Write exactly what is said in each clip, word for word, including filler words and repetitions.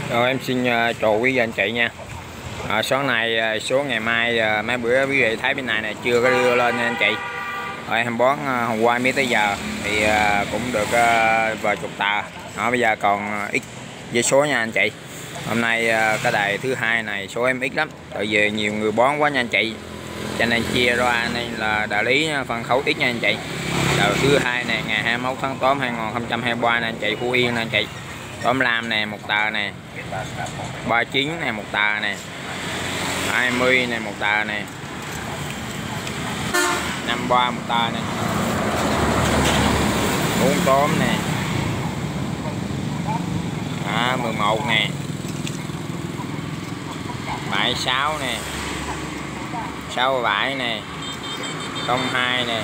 Rồi em xin uh, chào quý vị anh chị nha. À, số này uh, số ngày mai uh, mấy bữa quý vị thấy bên này này chưa có đưa lên nha anh chị. Rồi em bón uh, hôm qua mới tới giờ thì uh, cũng được uh, vài chục tờ. Đó, bây giờ còn uh, ít với số nha anh chị. Hôm nay uh, cái đài thứ hai này số em ít lắm, tại vì nhiều người bón quá nha anh chị, cho nên chia ra nên là đại lý phân khấu ít nha anh chị. Đầu thứ hai này ngày hai mươi mốt tháng tám hai nghìn không trăm hai mươi ba nè anh chị, Phú Yên nè anh chị. Tóm lam nè một tờ nè, ba mươi chín này một tờ nè, hai mươi này một tờ nè, năm mươi ba một tờ nè, bốn tóm nè, à, mười một nè, bảy mươi sáu nè, sáu mươi bảy nè, không hai nè,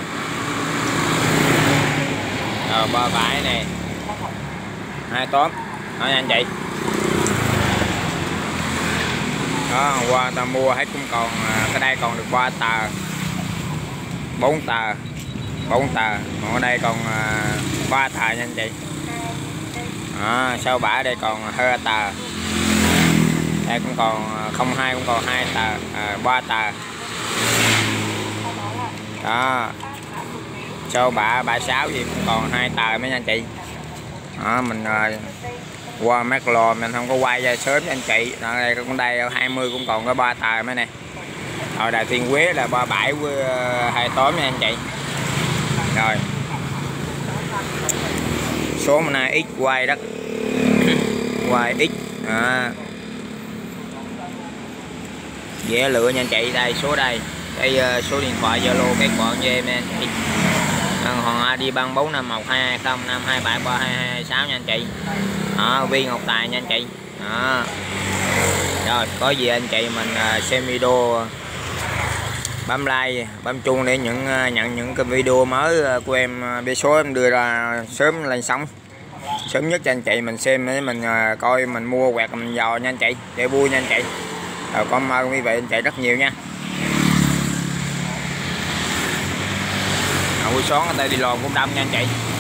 rồi ba mươi bảy nè, hai tóm đó nha anh chị. Đó, hôm qua ta mua hết cũng còn cái đây còn được ba tờ, bốn tờ, bốn tờ, còn ở đây còn ba tờ nha anh chị. Đó, sau bả đây còn hai tờ, đây cũng còn không hai cũng còn hai tờ, à, ba tờ. Đó, sau bả ba sáu gì cũng còn hai tờ mấy nha anh chị. Đó, mình qua mát lò mình không có quay ra sớm anh chị. Đó, đây con đây hai mươi cũng còn có ba tờ mấy nè. Rồi Đài Thiên Quế là ba mươi bảy với hai tóm nha anh chị. Rồi số hôm nay ít quay đất quay ít à. Dễ lựa nha anh chị. Đây số đây, đây số điện thoại Zalo các bạn cho em nha anh chị. Hoàng a đi băng bốn năm một hai hai không năm hai bảy ba hai hai sáu nha anh chị. Đó, Vi Ngọc Tài nha anh chị. Đó. Rồi có gì anh chị mình xem video bấm like bấm chuông để những nhận những cái video mới của em, bé số em đưa ra sớm lên sóng sớm nhất cho anh chị mình xem để mình coi mình mua quẹt mình dò nha anh chị, để vui nha anh chị. Rồi cảm ơn quý vị anh chị rất nhiều nha. Buổi sáng người ta đi lòn cũng đông nha anh chị.